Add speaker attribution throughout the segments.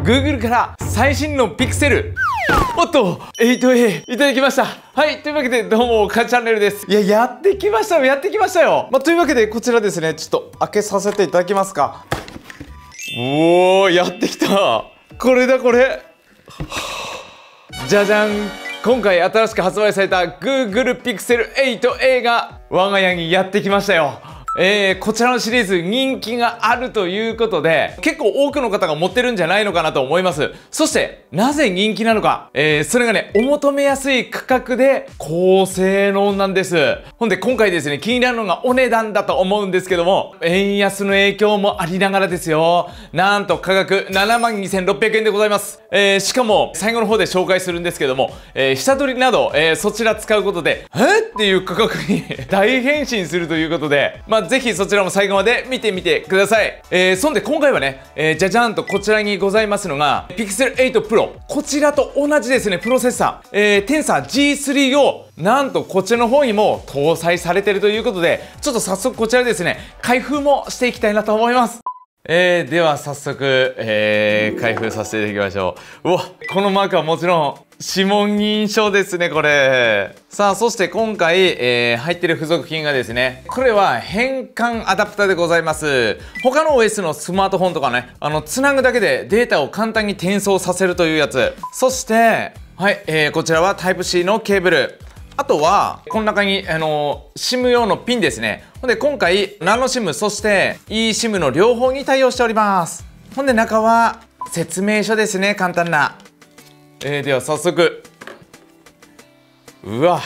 Speaker 1: Google から最新のピクセルおっと 8A いただきました。はい、というわけでどうもかチャンネルです。いや、やってきましたよ、やってきましたよ。というわけでこちらですね、ちょっと開けさせていただきますか。おお、やってきた。これだこれ。じゃじゃん。今回新しく発売された Google Pixel 8A が我が家にやってきましたよ。こちらのシリーズ人気があるということで、結構多くの方が持ってるんじゃないのかなと思います。そして、なぜ人気なのか。それがね、お求めやすい価格で高性能なんです。ほんで今回ですね、気になるのがお値段だと思うんですけども、円安の影響もありながらですよ。なんと価格72,600円でございます。しかも最後の方で紹介するんですけども、下取りなど、そちら使うことで、っていう価格に大変身するということで、ぜひそちらも最後まで見てみてください。そんで今回はね、じゃじゃんとこちらにございますのが Pixel 8 Pro。こちらと同じですね、プロセッサー、Tensor G3 をなんとこちらの方にも搭載されているということで、ちょっと早速こちらですね、開封もしていきたいなと思います。では早速、開封させていただきましょう。うわ、このマークはもちろん指紋認証ですね、これ。さあ、そして今回、入ってる付属品がですね、これは変換アダプターでございます。他の OS のスマートフォンとかね、つなぐだけでデータを簡単に転送させるというやつ。そして、はい、こちらは Type-C のケーブル。あとは、この中に、SIM 用のピンですね。ほんで、今回、ナノ SIM、そして eSIM の両方に対応しております。ほんで、中は、説明書ですね、簡単な。では、早速。うわ。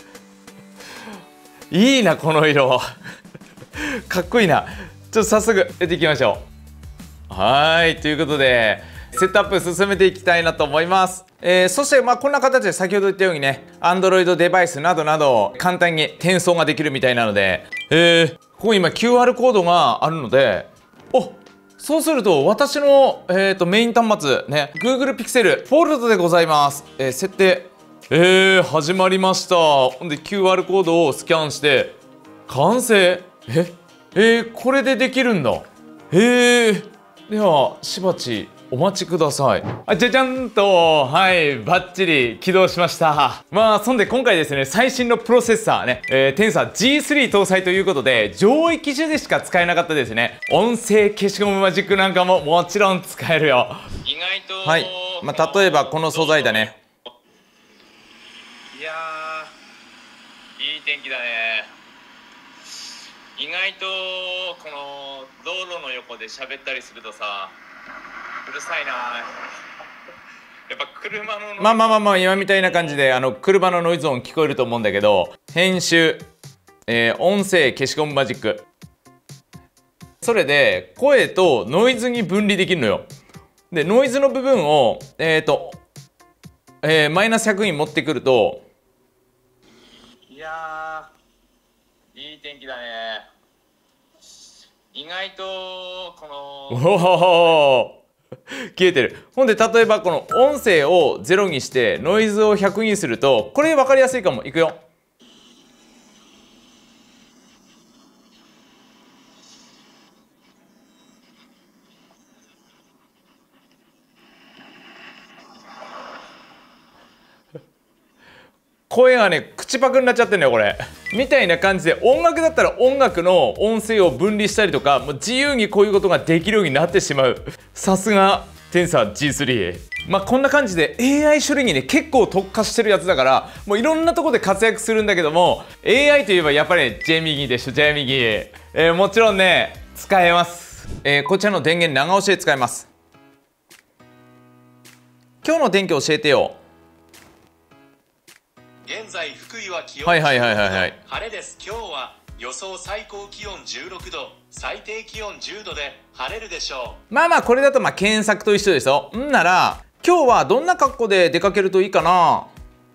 Speaker 1: いいな、この色。かっこいいな。ちょっと早速、やっていきましょう。はい、ということで、セットアップ進めていきたいなと思います。そしてこんな形で先ほど言ったようにね、Android デバイスなどなど簡単に転送ができるみたいなので、ここ今 QR コードがあるので、そうすると私の、メイン端末ね、Google Pixel Fold でございます。設定。始まりました。ほんで QR コードをスキャンして、完成。これでできるんだ。では、しばち。お待ちください。じゃじゃんと、はい、バッチリ起動しました。そんで今回ですね、最新のプロセッサーね、Tensor G3 搭載ということで、上位機種でしか使えなかったですね。音声消しゴムマジックなんかももちろん使えるよ。意外と、はい、例えばこの素材だね。いやー、いい天気だね。意外と、この道路の横で喋ったりするとさ、うるさいな。やっぱ車の今みたいな感じで車のノイズ音聞こえると思うんだけど、編集、音声消しゴムマジック、それで声とノイズに分離できるのよ。でノイズの部分をマイナス100に持ってくると、いやー、いい天気だね。意外とこの消えてる。ほんで例えばこの音声を0にしてノイズを100にすると、これ分かりやすいかも。いくよ。声がね、口パクになっちゃってんだよこれ。みたいな感じで、音楽だったら音楽の音声を分離したりとか、もう自由にこういうことができるようになってしまう。さすがTensor G3。こんな感じで AI 処理にね、結構特化してるやつだから、もういろんなとこで活躍するんだけども、 AI といえばやっぱりジェミギーでしょ、ジェミギー。もちろんね、使えます。こちらの電源長押しで使えます。今日の天気教えてよ。
Speaker 2: 現在福井は気温
Speaker 1: 晴れ
Speaker 2: です。今日は予想最高気温16度、最低気温10度で晴れるでしょう。
Speaker 1: これだと検索と一緒ですよ。んなら今日はどんな格好で出かけるといいかな。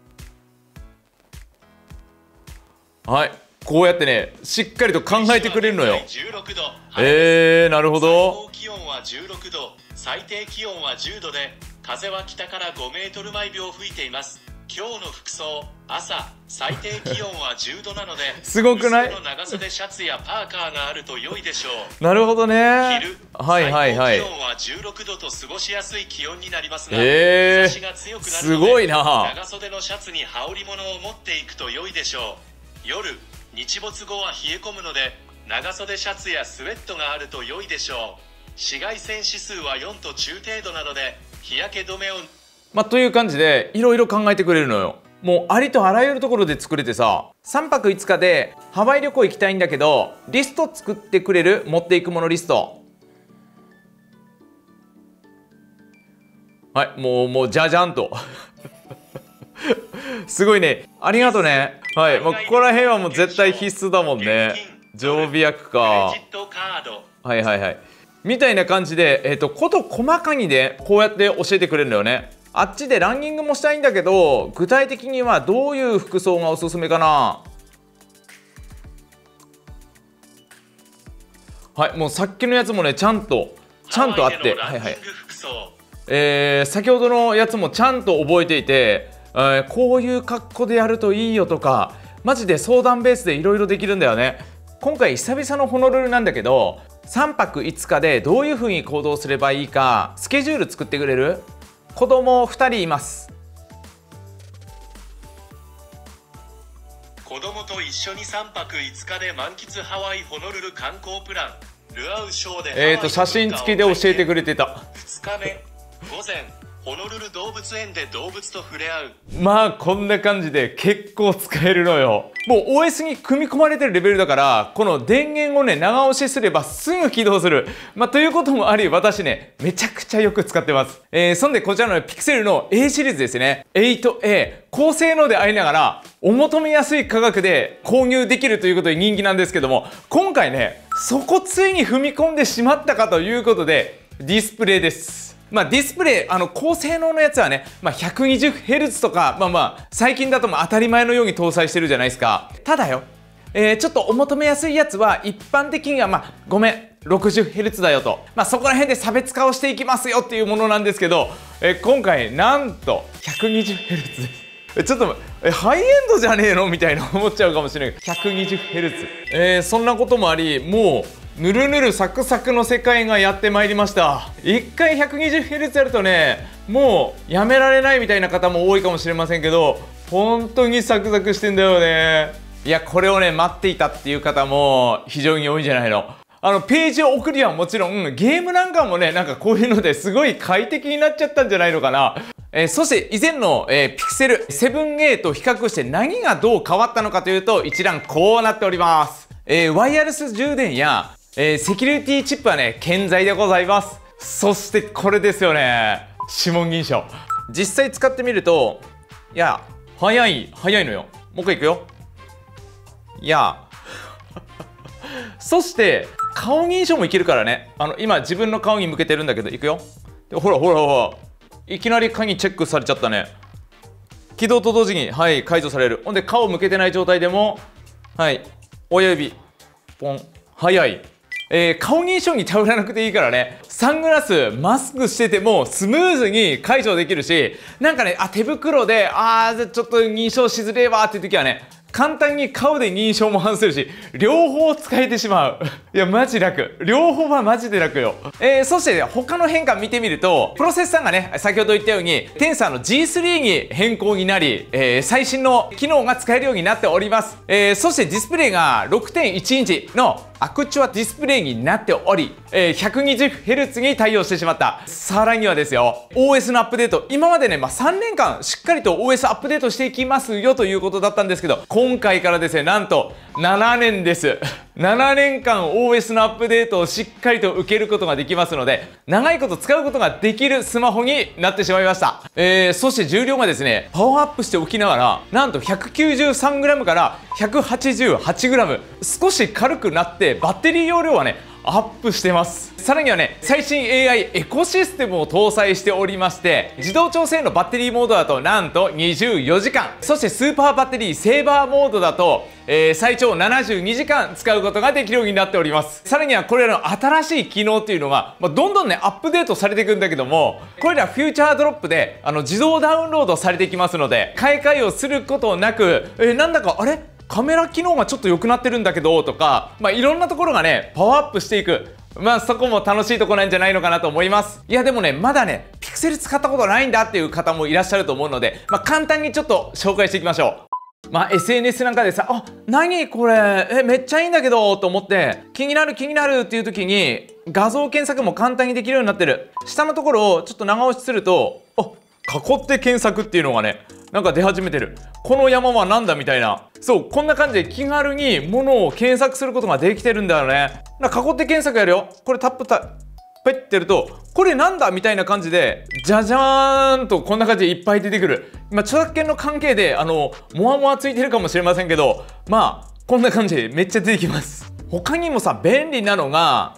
Speaker 1: はい、こうやってね、しっかりと考えてくれるのよ。
Speaker 2: 16度、
Speaker 1: なるほど。
Speaker 2: 最高気温は16度、最低気温は10度で、風は北から5メートル毎秒吹いています。 今日の服装、朝最低気温は10度なので、
Speaker 1: すごくない？
Speaker 2: 薄手の長袖シャツやパーカーがあると良いでしょう。
Speaker 1: なるほどね。
Speaker 2: 昼、
Speaker 1: はいはいはい。
Speaker 2: 最高気温は16度と過ごしやすい気温になりますが、日差しが強くなるのです
Speaker 1: ごいな。
Speaker 2: 長袖のシャツに羽織物を持っていくと良いでしょう。夜、日没後は冷え込むので、長袖シャツやスウェットがあると良いでしょう。紫外線指数は4と中程度なので、日焼け止めを
Speaker 1: という感じでいろいろ考えてくれるのよ。もうありとあらゆるところで作れてさ、3泊5日でハワイ旅行行きたいんだけど、リスト作ってくれる持っていくものリスト。はい、もうじゃじゃんとすごいね、ありがとうね。はい、もうここら辺はもう絶対必須だもんね。常備薬か。はいはいはい。みたいな感じで、事細かにね、こうやって教えてくれるんだよね。あっちでランニングもしたいんだけど、具体的にはどういう服装がおすすめかな。はい、もうさっきのやつもね、ちゃんとあって、はいはい。先ほどのやつもちゃんと覚えていて、こういう格好でやるといいよとか、マジで相談ベースでいろいろできるんだよね。今回久々のホノルルなんだけど、3泊5日でどういうふうに行動すればいいかスケジュール作ってくれる？子供2人います。
Speaker 2: 子供と一緒に3泊5日で満喫ハワイホノルル観光プラン。ルアウショーで
Speaker 1: 写真付きで教えてくれてた。
Speaker 2: 2日目午前、ホノルル動物園で動物と触れ合う。
Speaker 1: まあこんな感じで結構使えるのよ。もう OS に組み込まれてるレベルだから、この電源をね長押しすればすぐ起動する。ということもあり、私ねめちゃくちゃよく使ってます。そんでこちらのピクセルの A シリーズですね。8A 高性能でありながらお求めやすい価格で購入できるということで人気なんですけども、今回ねそこついに踏み込んでしまったかということでディスプレイです。ディスプレイ、高性能のやつはね、120Hz とか、最近だと当たり前のように搭載してるじゃないですか。ただよ、ちょっとお求めやすいやつは、一般的には、ごめん、60Hz だよと。そこら辺で差別化をしていきますよっていうものなんですけど、今回、なんと、120Hz です。ちょっと、ハイエンドじゃねえのみたいな思っちゃうかもしれない。120Hz。そんなこともあり、もう、ぬるぬるサクサクの世界がやってまいりました。一回 120Hz やるとね、もうやめられないみたいな方も多いかもしれませんけど、本当にサクサクしてんだよね。いや、これをね待っていたっていう方も非常に多いんじゃないの。ページを送りはもちろん、ゲームなんかもね、なんかこういうのですごい快適になっちゃったんじゃないのかな。そして以前の、ピクセル 7A と比較して何がどう変わったのかというと、一覧こうなっております。ワイヤレス充電やセキュリティチップはね健在でございます。そしてこれですよね、指紋認証。実際使ってみると、いや早いのよ。もう一回いくよ。いやそして顔認証もいけるからね。今自分の顔に向けてるんだけど、いくよ。でほらいきなり鍵チェックされちゃったね。起動と同時にはい解除される。ほんで顔向けてない状態でもはい親指ポン、早い。顔認証に頼らなくていいからね。サングラスマスクしててもスムーズに解除できるし、なんかね手袋でちょっと認証しづれえわっていう時はね、簡単に顔で認証も外せるし、両方使えてしまういやマジ楽、両方はマジで楽よ。そして、他の変化見てみると、プロセッサーがね先ほど言ったようにテンサーの G3 に変更になり、最新の機能が使えるようになっております。そしてディスプレイが 6.1 インチのアクチュアディスプレイになっており、120Hz に対応してしまった。さらにはですよ、 OS のアップデート、今までね、3年間しっかりと OS アップデートしていきますよということだったんですけど、今回からですね、なんと7年です7年間 OS のアップデートをしっかりと受けることができますので、長いこと使うことができるスマホになってしまいました。そして重量がですねパワーアップしておきながら、なんと 193g から 188g、 少し軽くなってバッテリー容量はねアップしてます。さらにはね、最新 AI エコシステムを搭載しておりまして、自動調整のバッテリーモードだとなんと24時間、そしてスーパーバッテリーセーバーモードだと、最長72時間使うことができるようになっております。さらにはこれらの新しい機能っていうのが、どんどんねアップデートされていくんだけども、これらフューチャードロップで自動ダウンロードされていきますので、買い替えをすることなく、なんだかあれカメラ機能がちょっと良くなってるんだけどとか、いろんなところがねパワーアップしていく。そこも楽しいとこなんじゃないのかなと思います。いやでもね、まだねピクセル使ったことないんだっていう方もいらっしゃると思うので、簡単にちょっと紹介していきましょう。SNS なんかでさ、何これめっちゃいいんだけどと思って気になるっていう時に画像検索も簡単にできるようになってる。下のところをちょっと長押しすると、囲って検索っていうのがねなんか出始めてる。この山はなんだみたいな、そうこんな感じで気軽に物を検索することができてるんだよね。囲って検索やるよ。これペッてやるとこれなんだみたいな感じでじゃじゃーんとこんな感じでいっぱい出てくる。著作権の関係でモワモワついてるかもしれませんけど、こんな感じでめっちゃ出てきます。他にもさ便利なのが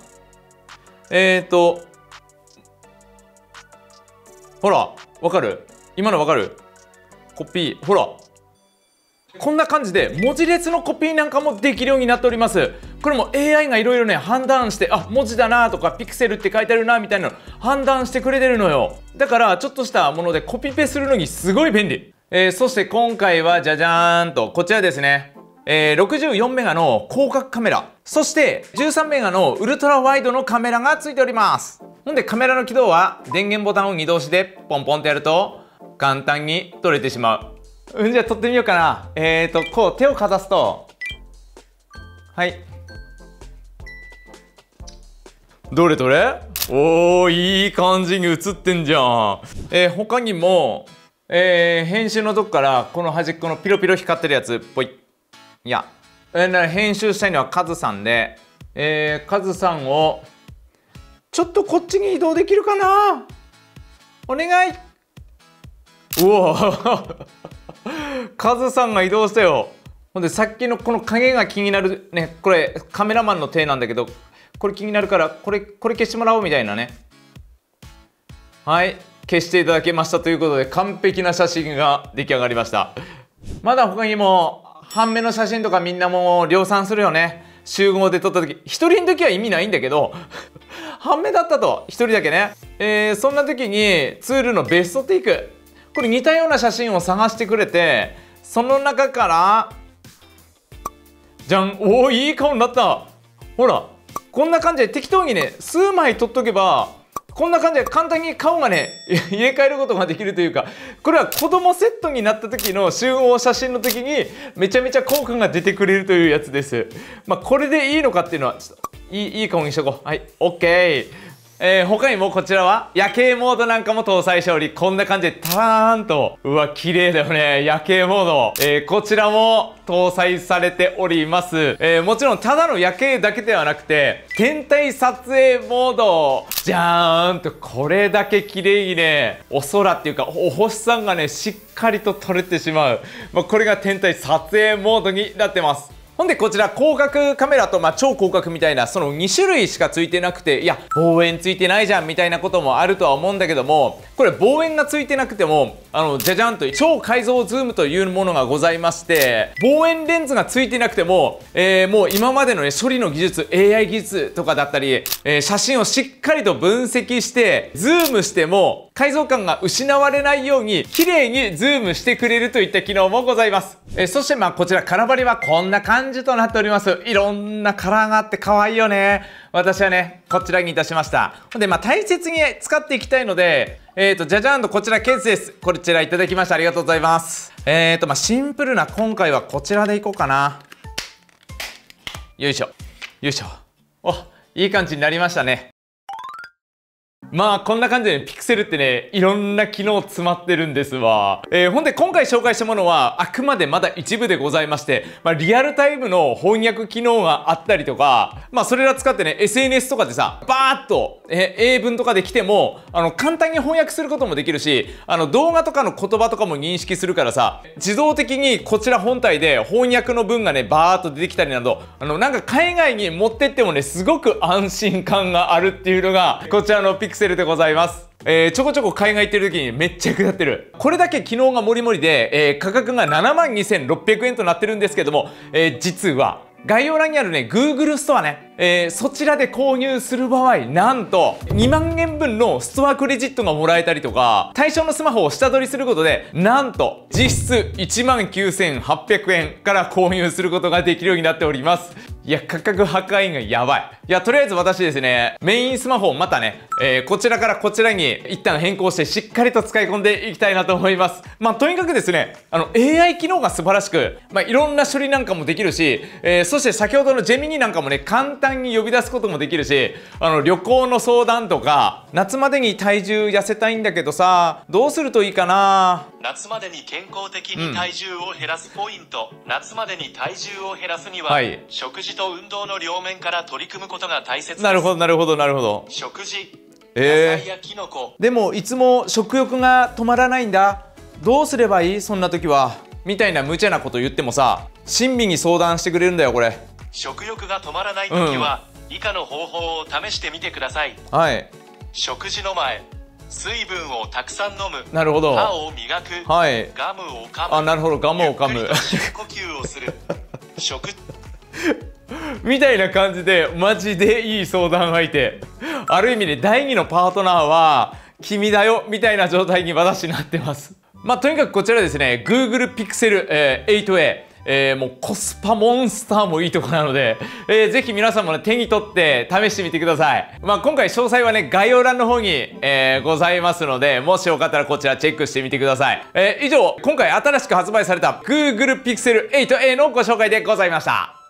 Speaker 1: ほらわかる？今のわかる？コピーほらこんな感じで文字列のコピーなんかもできるようになっております。これも AI がいろいろね判断して、文字だなとかピクセルって書いてあるなみたいなの判断してくれてるのよ。だからちょっとしたものでコピペするのにすごい便利。そして今回はじゃじゃーんとこちらですね、64メガの広角カメラ、そして13メガのウルトラワイドのカメラがついております。ほんでカメラの起動は電源ボタンを2度押しでポンポンってやると簡単に撮れてしまう。じゃあ撮ってみようかな。こう手をかざすと、はい、どれおーいい感じに映ってんじゃん。他にも、編集のとこからこの端っこのピロピロ光ってるやつぽい、いや、編集したいのはカズさんで、カズさんをちょっとこっちに移動できるかな、お願い。うわカズさんが移動したよ。ほんでさっきのこの影が気になるね。これカメラマンの手なんだけど、これ気になるからこれ消してもらおうみたいなね。はい、消していただけましたということで完璧な写真が出来上がりました。まだ他にも半目の写真とかみんなもう量産するよね。集合で撮った時、一人の時は意味ないんだけど半目だったと一人だけね、そんな時にツールのベストテイク、これ似たような写真を探してくれて、その中からじゃん、おーいい顔になった。ほらこんな感じで適当にね数枚撮っとけばこんな感じで簡単に顔がね入れ替えることができるというか、これは子供セットになった時の集合写真の時にめちゃめちゃ効果が出てくれるというやつです。これでいいのかっていうのはちょっといい顔にしとこう。はい OK。他にもこちらは夜景モードなんかも搭載しており、こんな感じでタラーンと、うわ綺麗だよね夜景モード、こちらも搭載されております。もちろんただの夜景だけではなくて天体撮影モードじゃーんと、これだけ綺麗にねお空っていうかお星さんがねしっかりと撮れてしまう、これが天体撮影モードになってます。ほんでこちら広角カメラと超広角みたいなその2種類しかついてなくて、いや望遠ついてないじゃんみたいなこともあるとは思うんだけども、これ望遠がついてなくてもじゃじゃんと超解像ズームというものがございまして、望遠レンズがついてなくても、もう今までのね処理の技術 AI 技術とかだったり、写真をしっかりと分析してズームしても解像感が失われないように綺麗にズームしてくれるといった機能もございます。そしてこちらカラーバリはこんな感じとなっております。いろんなカラーがあって可愛いよね。私はねこちらにいたしました。ほんで大切に使っていきたいので、じゃじゃんとこちらケースです。こちらいただきましたありがとうございます。シンプルな今回はこちらでいこうかな。よいしょよいしょ。お、いい感じになりましたね。 まあこんな感じでね、ピクセルってね、いろんな機能詰まってるんですわ。ほんで今回紹介したものはあくまでまだ一部でございまして、リアルタイムの翻訳機能があったりとか、それら使ってね、SNS とかでさ、バーッと、英文とかで来ても、簡単に翻訳することもできるし、動画とかの言葉とかも認識するからさ、自動的にこちら本体で翻訳の文がね、バーッと出てきたりなど、なんか海外に持ってってもね、すごく安心感があるっていうのが、こちらのピクセルでございます。ちょこちょこ海外行ってる時にめっちゃ役立ってる。これだけ機能がもりもりで、価格が72,600円となってるんですけども、実は概要欄にあるね、Google ストアね、そちらで購入する場合、なんと2万円分のストアクレジットがもらえたりとか、対象のスマホを下取りすることで、なんと実質19,800円から購入することができるようになっております。いや、価格破壊がやばい。いや、とりあえず私ですね、メインスマホをまたね、こちらからこちらに一旦変更してしっかりと使い込んでいきたいなと思います。とにかくですね、AI 機能が素晴らしく、いろんな処理なんかもできるし、そして先ほどのジェミニなんかもね、簡単に呼び出すこともできるし、旅行の相談とか、夏までに体重痩せたいんだけどさ、どうするといいかな。
Speaker 2: 夏までに健康的に体重を減らすポイント、夏までに体重を減らすには、食事と運動の両面から取り組むことが大切です。
Speaker 1: なるほどなるほどなるほど。
Speaker 2: 食事、野菜やキノコ。
Speaker 1: でもいつも食欲が止まらないんだ。どうすればいい？そんな時は。みたいな無茶なこと言ってもさ、親身に相談してくれるんだよこれ。
Speaker 2: 食欲が止まらない時は、以下の方法を試してみてください。
Speaker 1: はい。
Speaker 2: 食事の前、水分をたくさん飲む。
Speaker 1: なるほど。
Speaker 2: 歯を磨く。
Speaker 1: はい。
Speaker 2: ガムを噛む。
Speaker 1: あ、なるほど、ガムを噛む。
Speaker 2: ゆっくりと深呼吸をする。
Speaker 1: みたいな感じでマジでいい相談相手。ある意味で第2のパートナーは君だよみたいな状態に私なってます。とにかくこちらですね、 Google Pixel 8A、もうコスパモンスターもいいとこなので、ぜひ皆さんもね、手に取って試してみてください。今回詳細はね、概要欄の方に、ございますので、もしよかったらこちらチェックしてみてください。以上、今回新しく発売された Google Pixel 8A のご紹介でございました。